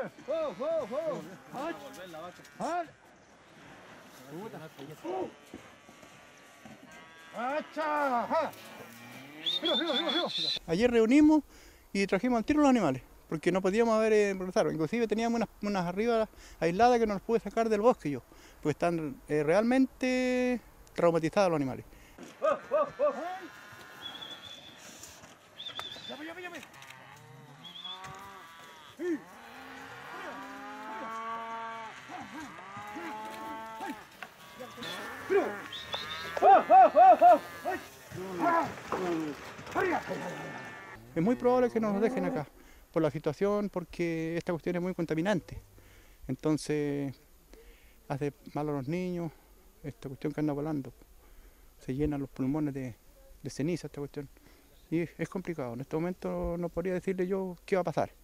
Ayer reunimos y trajimos al tiro los animales, porque no podíamos haber regresado. Inclusive teníamos unas arriba aisladas que no los pude sacar del bosque yo, pues están realmente traumatizados los animales. Es muy probable que nos dejen acá, por la situación, porque esta cuestión es muy contaminante. Entonces, hace mal a los niños, esta cuestión que anda volando. Se llenan los pulmones de ceniza esta cuestión. Y es complicado, en este momento no podría decirle yo qué va a pasar.